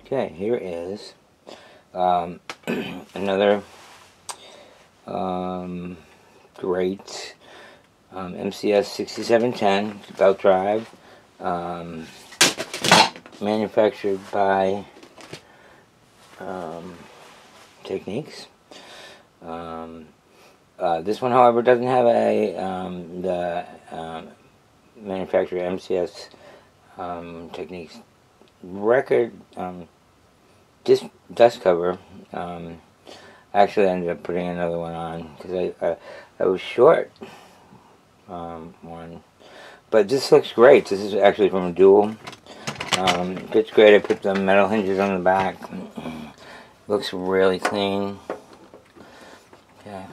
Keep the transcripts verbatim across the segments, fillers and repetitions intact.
Okay, here is um, another um, great um, M C S sixty-seven ten belt drive, um, manufactured by um, Technics. Um, uh, this one, however, doesn't have a um, the um, manufacturer M C S um, Techniques record um, disc dust cover. Um, actually, I ended up putting another one on because I, I I was short um, one, but this looks great. This is actually from a dual. Um, fits great. I put the metal hinges on the back. Looks really clean. Okay.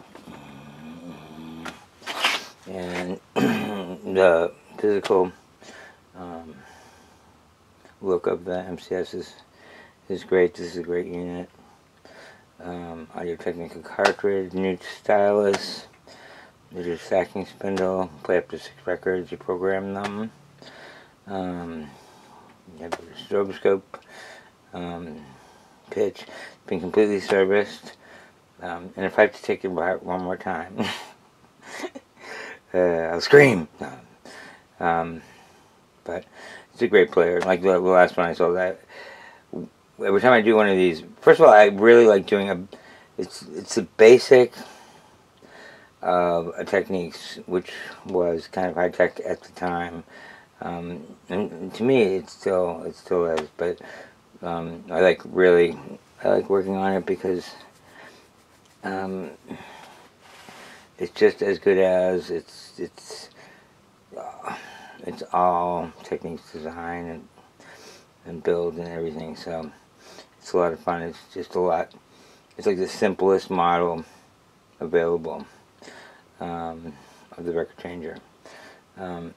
And the physical um, look of the M C S is is great. This is a great unit. Um, Audio Technica cartridge, new stylus. There's your stacking spindle. Play up to six records. You program them. Um, you have your stroboscope. Um, pitch. Been completely serviced. Um, and if I have to take it back one more time, uh, I'll scream. Um, but it's a great player. Like the, the last one I saw, that every time I do one of these, first of all, I really like doing a. It's it's a basic of a Techniques, which was kind of high tech at the time, um, and to me, it still it still is. But um, I like really I like working on it because um, it's just as good as it's it's uh, it's all Techniques design and and build and everything. So it's a lot of fun. It's just a lot. It's like the simplest model available um, of the record changer, um,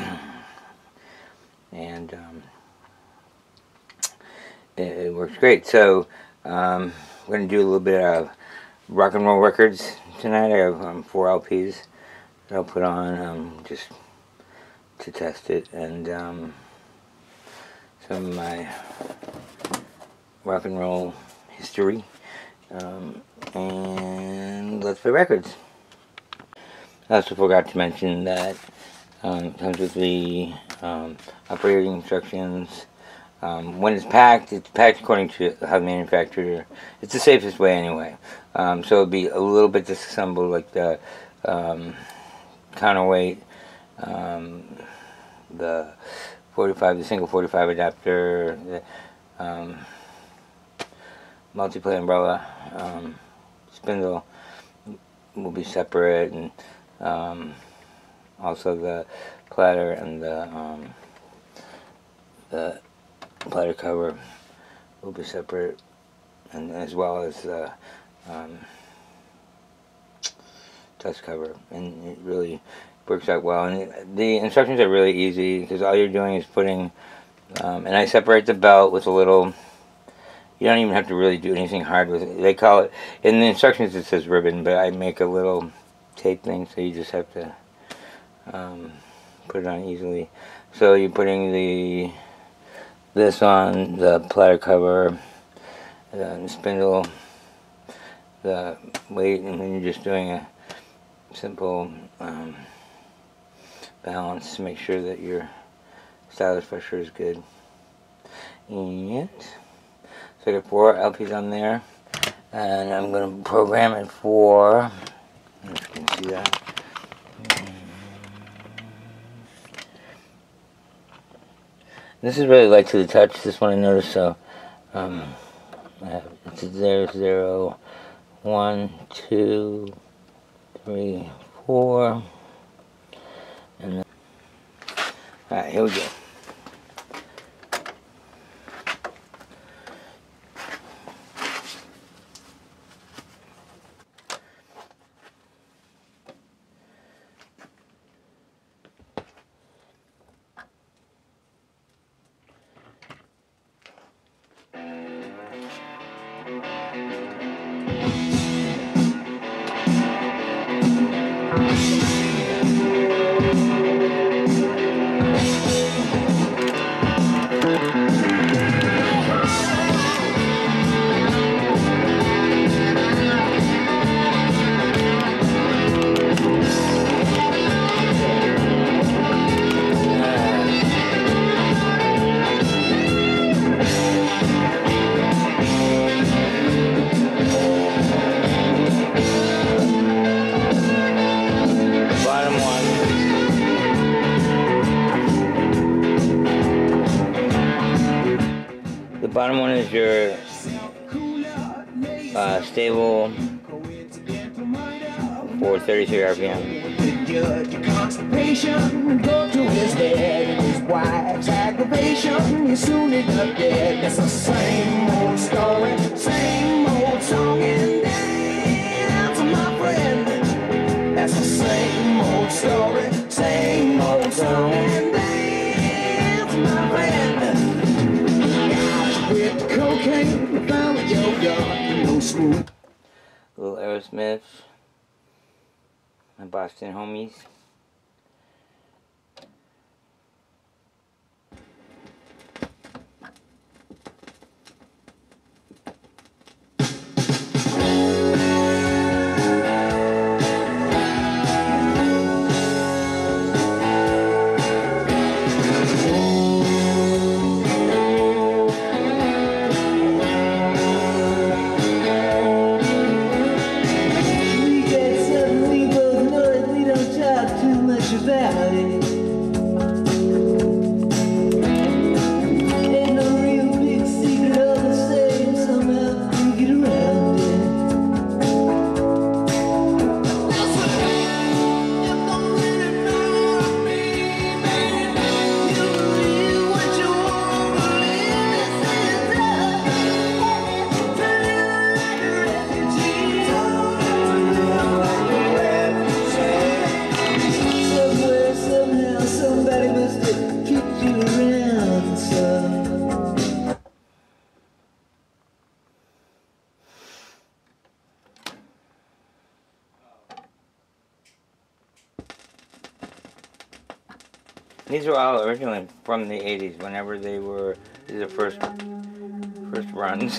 and um, it, it works great. So um, we're going to do a little bit of rock and roll records tonight. I have um, four L Ps that I'll put on um, just to test it, and um, some of my rock and roll history, um, and let's play records. I also forgot to mention that um, it comes with the um, operating instructions. Um, when it's packed, it's packed according to how the manufacturer. It's the safest way anyway. Um, so it'll be a little bit disassembled, like the um, counterweight, um, the forty-five, the single forty-five adapter, the um, Multiplay umbrella, um, spindle will be separate, and um, also the platter and the um, the platter cover will be separate, and as well as the um, dust cover, and it really works out well. And it, the instructions are really easy because all you're doing is putting, um, and I separate the belt with a little. You don't even have to really do anything hard with it. They call it, in the instructions it says ribbon, but I make a little tape thing, so you just have to um, put it on easily. So you're putting the this on the platter cover, the spindle, the weight, and then you're just doing a simple um, balance to make sure that your stylus pressure is good. And so I got four L Ps on there, and I'm going to program it for, I don't know if you can see that. This is really light to the touch, this one I noticed, so um, I have, it's a zero, zero, one, two, three, four, and then, alright, here we go. The bottom one is your uh, stable for thirty-three R P M. Constipation, go to his head and his wife's aggravation. You soon end up dead. That's the same old story, same old song and dance, my friend. That's the same old story, same old song and dance, my friend. With the cocaine, found the yoga, no smooth. Little Aerosmith. My Boston homies. These were all originally from the eighties, whenever they were, these are first, first runs.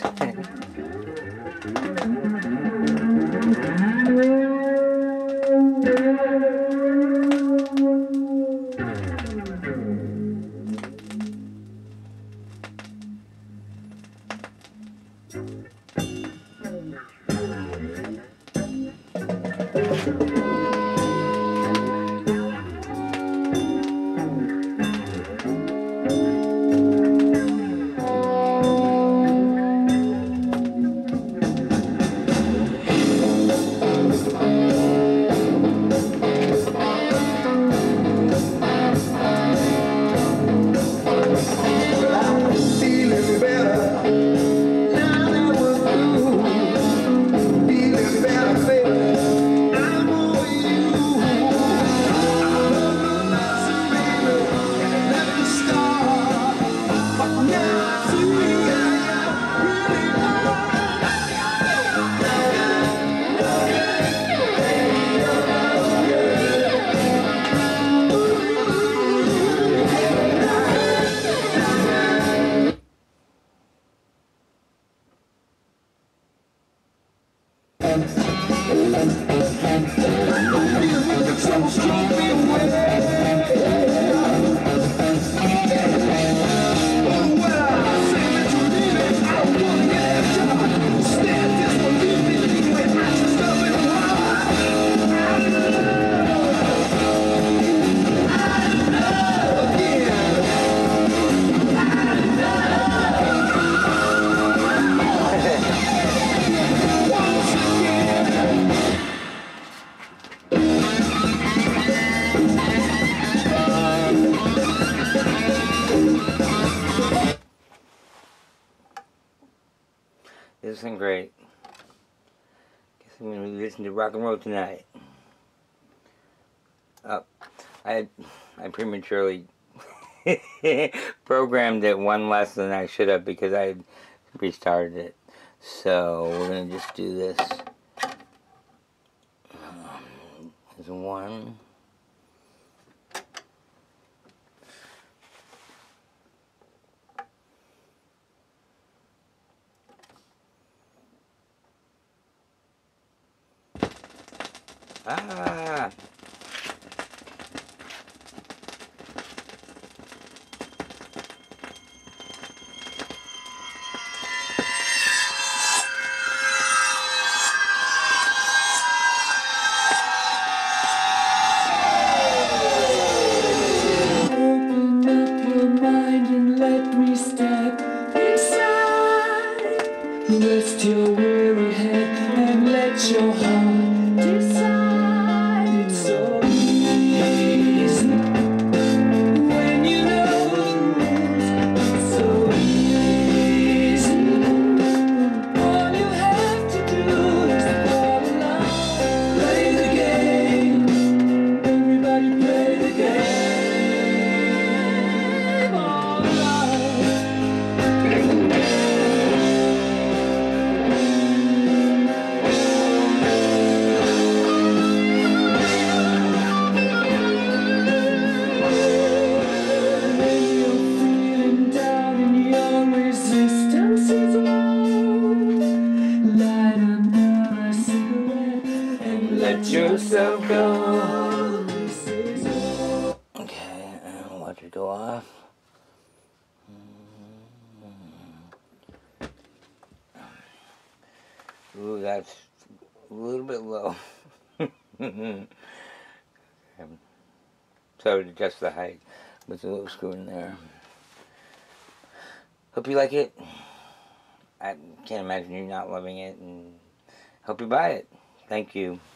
This isn't great. Guess I'm gonna listen to rock and roll tonight. Oh, I I prematurely programmed it one less than I should have because I restarted it. So we're gonna just do this. Um, there's one. Ah! Open up your mind and let me step inside. Rest your weary head and let your heart decide. It's so easy when you know the rules. It's so easy. All you have to do is follow along. Play the game. Everybody play the game. All right. Let yourself go. Okay, and watch it go off. Ooh, that's a little bit low. So I would adjust the height with the little screw in there. Hope you like it. I can't imagine you not loving it, and hope you buy it. Thank you.